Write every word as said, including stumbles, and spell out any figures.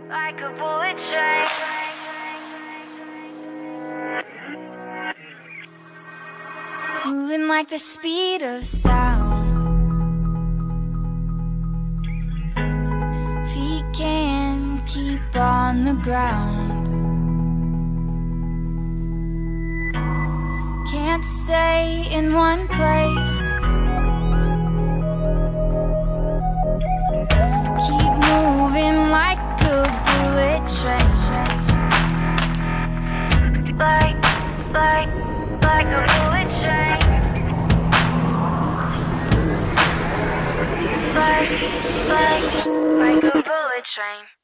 like a bullet train. Moving like the speed of sound. Feet can't keep on the ground. Can't stay in one place. Keep moving like a bullet train. Like, like, like a bullet train. Like, like, like a bullet train.